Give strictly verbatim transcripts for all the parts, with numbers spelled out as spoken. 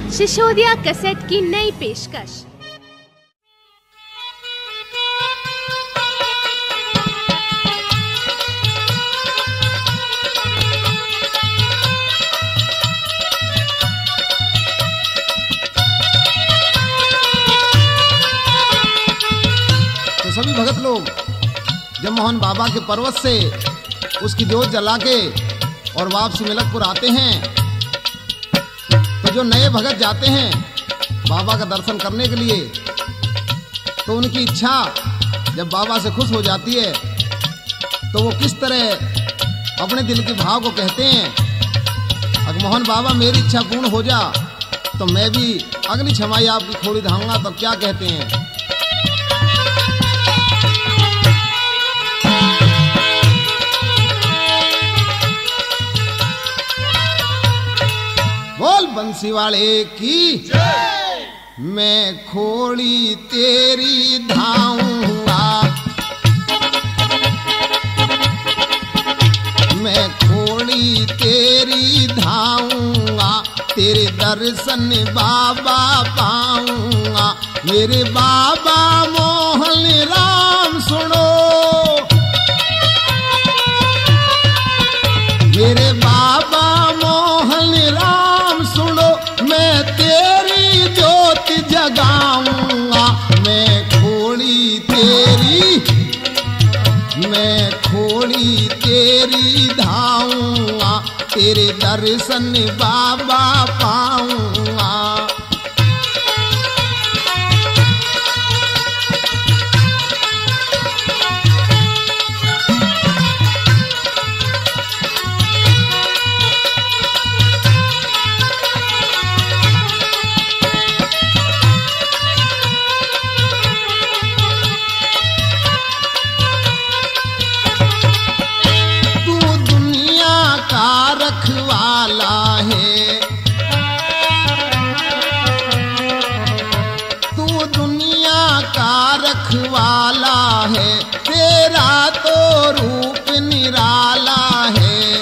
Sisodia cassette की नई पेशकश। तो सभी भगत लोग जब मोहन बाबा के पर्वत से उसकी जोत जला के और वापसी मिलकपुर आते हैं, तो जो नए भगत जाते हैं बाबा का दर्शन करने के लिए, तो उनकी इच्छा जब बाबा से खुश हो जाती है तो वो किस तरह अपने दिल के भाव को कहते हैं, अगर मोहन बाबा मेरी इच्छा पूर्ण हो जा तो मैं भी अगली छमाई आपकी खोड़ी धाऊंगा। तो क्या कहते हैं, बोल बंसी वाले की जय। मैं खोड़ी तेरी धाऊंगा, मैं खोड़ी तेरी धाऊंगा, तेरे दर्शन बाबा पाऊंगा। मेरे बाबा मोहन राम सुनो, मेरे बाबा मोहन राम सुनो, मैं तेरी ज्योत जगाऊंगा। मैं खोड़ी तेरी, मैं खोड़ी तेरी धाऊंगा, तेरे दर्शन बाबा पाऊंगा। रखवाला है तू, दुनिया का रखवाला है, तेरा तो रूप निराला है,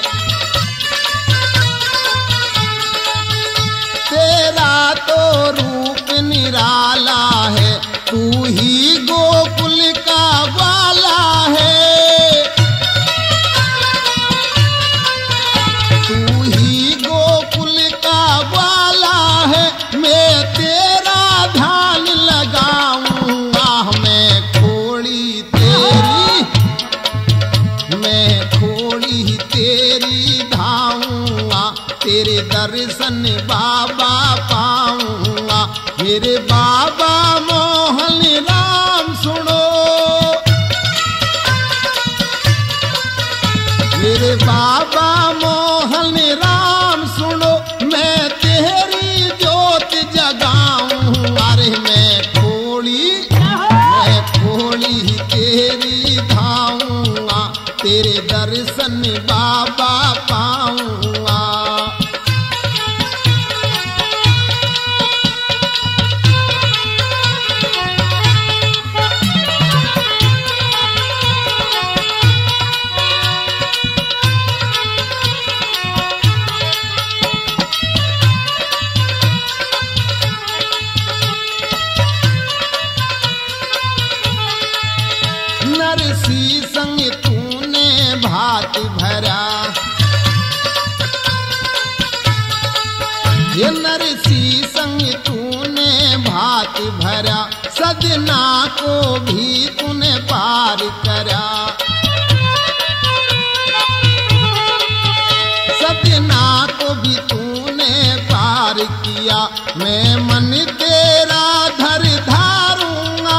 तेरा तो रूप निराला है। तू ही गोकुल का वाला है, तेरे दर्शन बाबा पाऊंगा। मेरे बाबा मोहन राम सुनो, मेरे बाबा मोहन राम सुनो, मैं तेरी ज्योत जगाऊंगा। अरे मैं खोड़ी, मैं खोड़ी तेरी धाऊंगा, तेरे दर्शन बाबा पाऊंगा। नरसी संग तूने भात भरा, ये नरसी संग तूने भात भरा, सजना को भी तूने पार करा, सजना को भी तूने पार किया। मैं मन तेरा धर धारूंगा,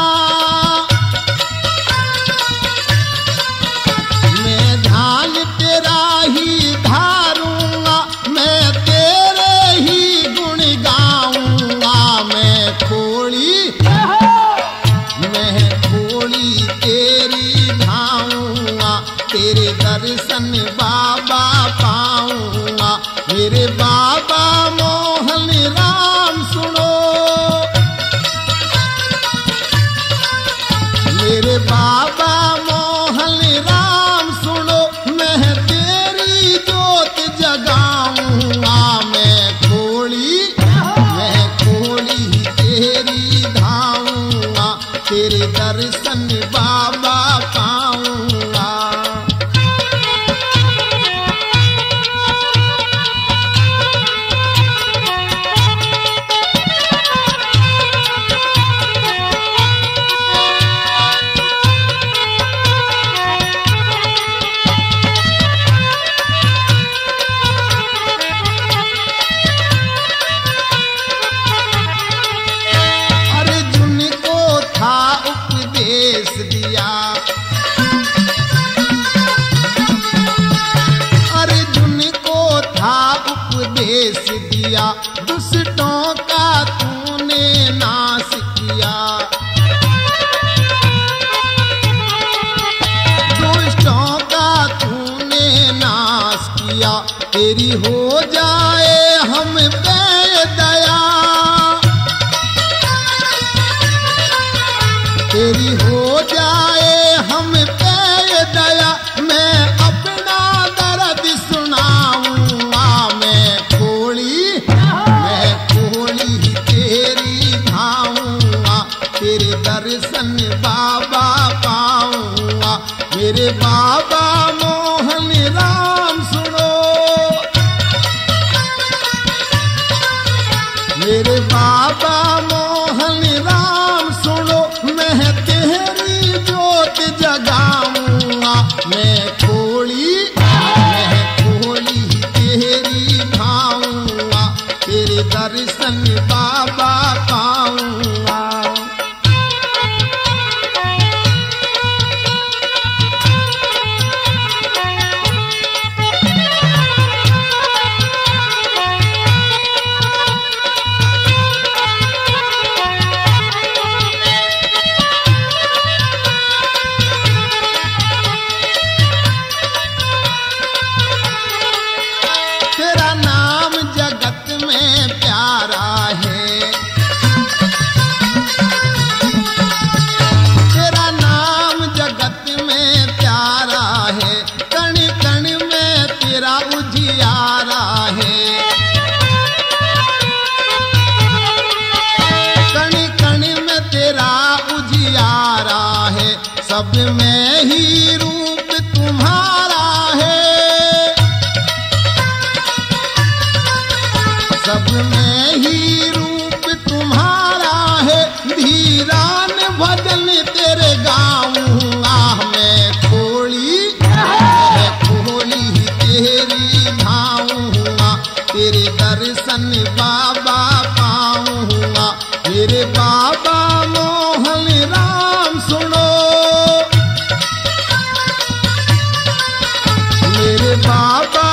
मैं ध्यान तेरा ही धारूंगा, मैं तेरे ही गुण गाऊंगा। मैं खोड़ी, मैं खोड़ी तेरी धाऊंगा, तेरे दर्शन बाबा पाऊंगा। मेरे बाबा मोहन राम सुनो, दुष्टों का तूने नाश किया, दुष्टों का तूने नाश किया। तेरी हो जाए हम पे दया, तेरी हो जाए हम पे दया। मैं अपना दर्द सुनाऊंगा, मैं खोली मैं खोली तेरी भाऊंगा, तेरे दर्शन बाबा पाऊंगा। मेरे बाबा मोहन राम सुनो, मेरे बाबा मोहन राम सुनो, मैं तेरी जोत जगाऊंगा। मैं खोली मैं खोली तेरी भाऊंगा, तेरे दर्शन बाबा पाऊंगा। तेरा नाम जगत में प्यारा है, तेरा नाम जगत में प्यारा है। कण कण में तेरा उजियारा है, कण कण में तेरा उजियारा है। सब में ही रूप तुम्हारा है, सब में ही रूप तुम्हारा है। धीरान भजन तेरे गाऊंगा, मैं खोली मैं खोली तेरी भाऊंगा, तेरे दर्शन बाबा पाऊंगा। मेरे बाबा मोहन राम सुनो, मेरे बाबा